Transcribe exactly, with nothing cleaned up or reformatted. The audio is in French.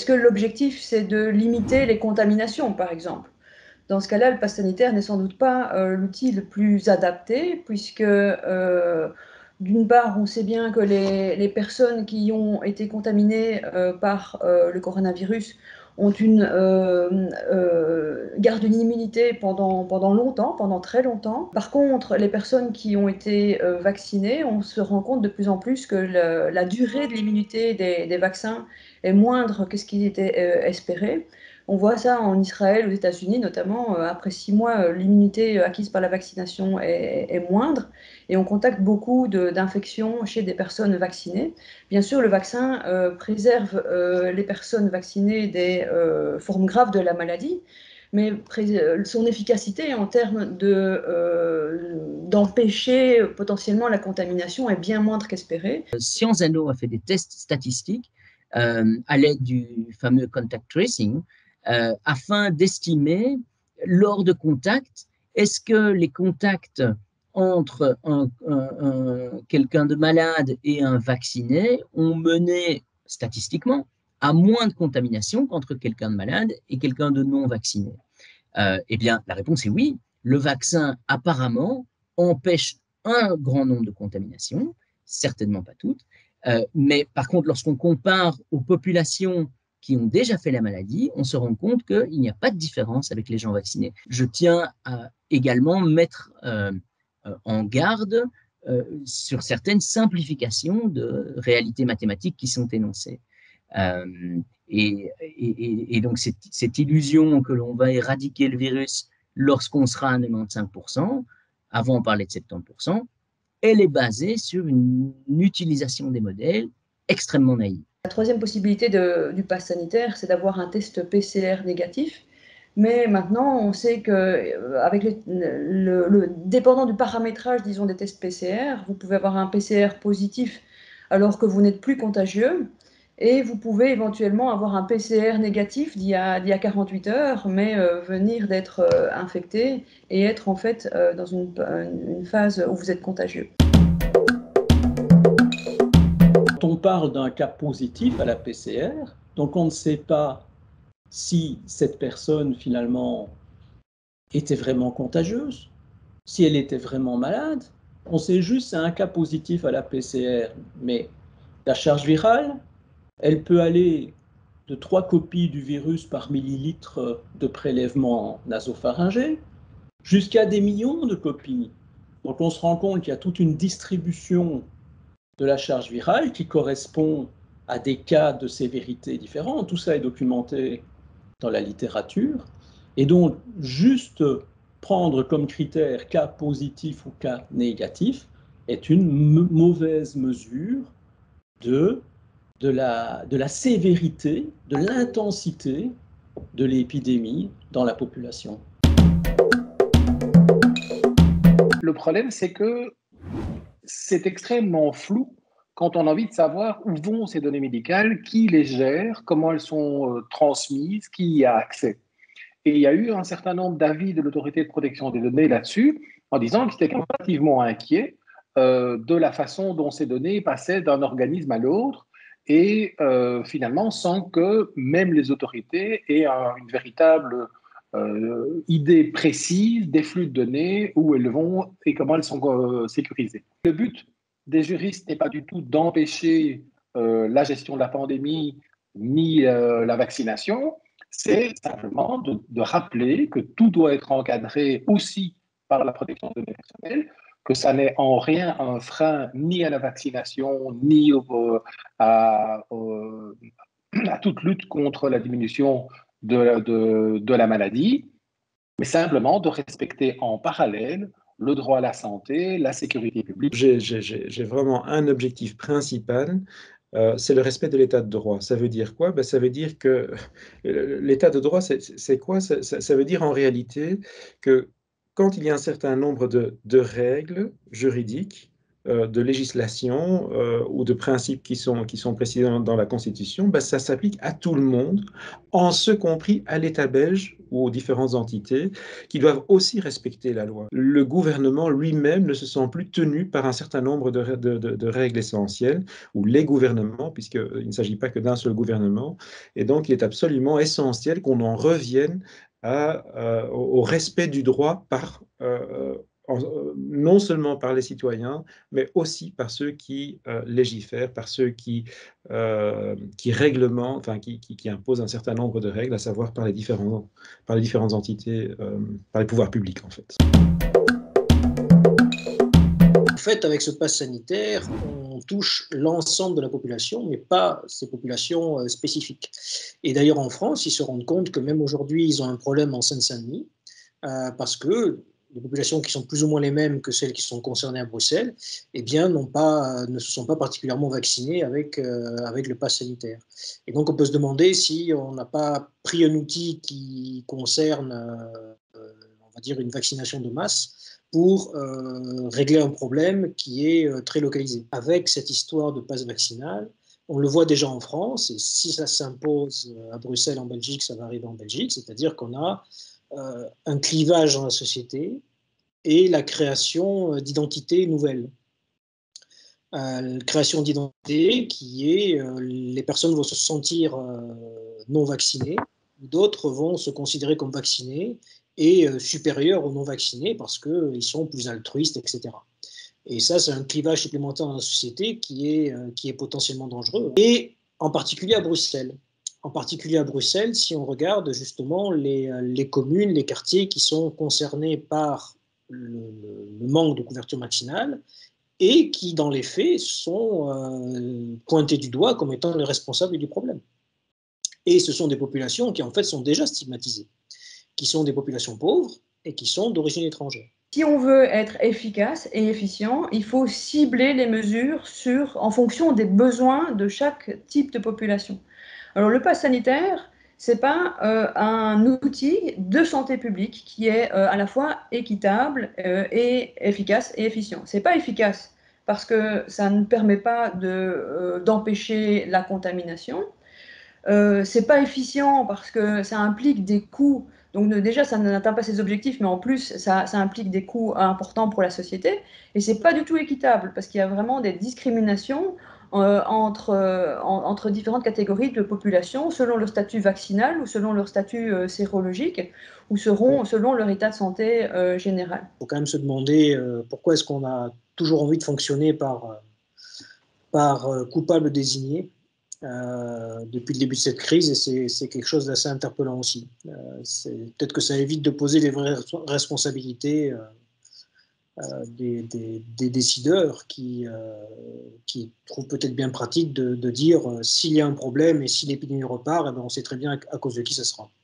est-ce que l'objectif, c'est de limiter les contaminations, par exemple? Dans ce cas-là, le pass sanitaire n'est sans doute pas euh, l'outil le plus adapté, puisque euh, d'une part, on sait bien que les, les personnes qui ont été contaminées euh, par euh, le coronavirus ont une, euh, euh, gardent une immunité pendant, pendant longtemps, pendant très longtemps. Par contre, les personnes qui ont été euh, vaccinées, on se rend compte de plus en plus que le, la durée de l'immunité des, des vaccins est moindre que ce qui était euh, espéré. On voit ça en Israël, aux États-Unis notamment. Euh, après six mois, euh, l'immunité euh, acquise par la vaccination est, est moindre et on contacte beaucoup d'infections chez des personnes vaccinées. Bien sûr, le vaccin euh, préserve euh, les personnes vaccinées des euh, formes graves de la maladie, mais son efficacité en termes d'empêcher de, euh, potentiellement la contamination est bien moindre qu'espéré. Sciences Anno a fait des tests statistiques euh, à l'aide du fameux contact tracing euh, afin d'estimer, lors de contacts, est-ce que les contacts entre un, un, un, quelqu'un de malade et un vacciné ont mené statistiquement à moins de contamination qu'entre quelqu'un de malade et quelqu'un de non vacciné. Euh, eh bien, la réponse est oui. Le vaccin, apparemment, empêche un grand nombre de contaminations, certainement pas toutes, euh, mais par contre, lorsqu'on compare aux populations qui ont déjà fait la maladie, on se rend compte qu'il n'y a pas de différence avec les gens vaccinés. Je tiens à également mettre euh, en garde euh, sur certaines simplifications de réalités mathématiques qui sont énoncées. Euh, et, et, et, donc, cette, cette illusion que l'on va éradiquer le virus lorsqu'on sera à quatre-vingt-quinze pour cent, avant on parlait de soixante-dix pour cent, elle est basée sur une, une utilisation des modèles extrêmement naïve. La troisième possibilité de, du pass sanitaire, c'est d'avoir un test P C R négatif. Mais maintenant, on sait que, avec le, le, le, dépendant du paramétrage, disons, des tests P C R, vous pouvez avoir un P C R positif alors que vous n'êtes plus contagieux. Et vous pouvez éventuellement avoir un P C R négatif d'il y a, d'il y a quarante-huit heures, mais euh, venir d'être euh, infecté et être en fait euh, dans une, une phase où vous êtes contagieux. Quand on parle d'un cas positif à la P C R, donc on ne sait pas si cette personne finalement était vraiment contagieuse, si elle était vraiment malade. On sait juste que c'est un cas positif à la P C R, mais la charge virale, elle peut aller de trois copies du virus par millilitre de prélèvement nasopharyngé jusqu'à des millions de copies. Donc on se rend compte qu'il y a toute une distribution de la charge virale qui correspond à des cas de sévérité différents. Tout ça est documenté dans la littérature. Et donc, juste prendre comme critère cas positif ou cas négatif est une mauvaise mesure de, de, la, de la sévérité, de l'intensité de l'épidémie dans la population. Le problème, c'est que c'est extrêmement flou quand on a envie de savoir où vont ces données médicales, qui les gère, comment elles sont euh, transmises, qui y a accès. Et il y a eu un certain nombre d'avis de l'autorité de protection des données là-dessus, en disant qu'ils étaient relativement inquiets euh, de la façon dont ces données passaient d'un organisme à l'autre, et euh, finalement sans que même les autorités aient un, une véritable euh, idée précise des flux de données, où elles vont et comment elles sont euh, sécurisées. Le but des juristes n'est pas du tout d'empêcher euh, la gestion de la pandémie ni euh, la vaccination, c'est simplement de, de rappeler que tout doit être encadré aussi par la protection des données personnelles, que ça n'est en rien un frein ni à la vaccination, ni au, à, au, à toute lutte contre la diminution de, de, de la maladie, mais simplement de respecter en parallèle le droit à la santé, la sécurité publique. J'ai vraiment un objectif principal, euh, c'est le respect de l'état de droit. Ça veut dire quoi? Ben, ça veut dire que l'état de droit, c'est quoi? ça, ça, ça veut dire en réalité que quand il y a un certain nombre de, de règles juridiques euh, de législation euh, ou de principes qui sont, qui sont précisés dans, dans la Constitution, ben, ça s'applique à tout le monde, en ce compris à l'État belge ou aux différentes entités qui doivent aussi respecter la loi. Le gouvernement lui-même ne se sent plus tenu par un certain nombre de, de, de, de règles essentielles, ou les gouvernements, puisqu'il ne s'agit pas que d'un seul gouvernement, et donc il est absolument essentiel qu'on en revienne à, euh, au respect du droit par euh, en, non seulement par les citoyens, mais aussi par ceux qui euh, légifèrent, par ceux qui, euh, qui réglementent, enfin qui, qui, qui imposent un certain nombre de règles, à savoir par les, différents, par les différentes entités, euh, par les pouvoirs publics en fait. En fait, avec ce pass sanitaire, on touche l'ensemble de la population, mais pas ces populations euh, spécifiques. Et d'ailleurs, en France, ils se rendent compte que même aujourd'hui, ils ont un problème en Seine-Saint-Denis, euh, parce que les populations qui sont plus ou moins les mêmes que celles qui sont concernées à Bruxelles, eh bien, n'ont pas, ne se sont pas particulièrement vaccinées avec, euh, avec le pass sanitaire. Et donc, on peut se demander si on n'a pas pris un outil qui concerne, euh, on va dire, une vaccination de masse, pour euh, régler un problème qui est euh, très localisé. Avec cette histoire de passe vaccinal, on le voit déjà en France, et si ça s'impose à Bruxelles, en Belgique, ça va arriver en Belgique, c'est-à-dire qu'on a euh, un clivage dans la société et la création d'identités nouvelles. Euh, création d'identité qui est, euh, les personnes vont se sentir euh, non vaccinées, d'autres vont se considérer comme vaccinées et euh, supérieurs aux non vaccinés parce qu'ils sont plus altruistes, et cetera. Et ça, c'est un clivage supplémentaire dans la société qui est, euh, qui est potentiellement dangereux. Et en particulier à Bruxelles. En particulier à Bruxelles, si on regarde justement les, les communes, les quartiers qui sont concernés par le, le manque de couverture vaccinale, et qui, dans les faits, sont euh, pointés du doigt comme étant les responsables du problème. Et ce sont des populations qui, en fait, sont déjà stigmatisées, qui sont des populations pauvres et qui sont d'origine étrangère. Si on veut être efficace et efficient, il faut cibler les mesures sur, en fonction des besoins de chaque type de population. Alors, le pass sanitaire, ce n'est pas euh, un outil de santé publique qui est euh, à la fois équitable euh, et efficace et efficient. Ce n'est pas efficace parce que ça ne permet pas de, euh, d'empêcher la contamination. Euh, ce n'est pas efficient parce que ça implique des coûts. Donc déjà, ça n'atteint pas ses objectifs, mais en plus, ça, ça implique des coûts importants pour la société. Et ce n'est pas du tout équitable parce qu'il y a vraiment des discriminations Euh, entre, euh, en, entre différentes catégories de population, selon leur statut vaccinal ou selon leur statut euh, sérologique, ou seront, selon leur état de santé euh, général. Il faut quand même se demander euh, pourquoi est-ce qu'on a toujours envie de fonctionner par, euh, par euh, coupable désigné euh, depuis le début de cette crise, et c'est quelque chose d'assez interpellant aussi. Euh, peut-être que ça évite de poser les vraies responsabilités euh, Euh, des, des, des décideurs qui, euh, qui trouvent peut-être bien pratique de, de dire euh, s'il y a un problème et si l'épidémie repart, eh bien on sait très bien à, à cause de qui ça sera.